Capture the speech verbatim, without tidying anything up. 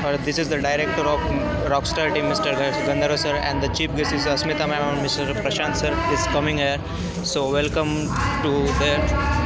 Uh, this is the director of Rockstar team, Mister Gandharva sir, and the chief guest is Asmita ma'am and Mister Prashant sir is coming here. So welcome to there.